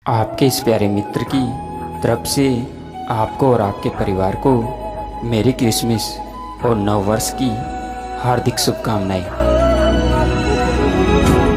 आपके इस प्यारे मित्र की तरफ से आपको और आपके परिवार को मेरी क्रिसमस और नव वर्ष की हार्दिक शुभकामनाएं।